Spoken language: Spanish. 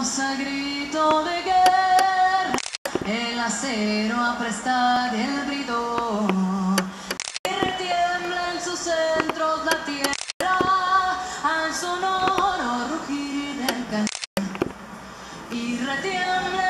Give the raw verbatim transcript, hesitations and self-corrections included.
al grito de guerra, el acero apresta el grito, y retiembla en sus centros la tierra al sonoro rugir del cañón, y retiembla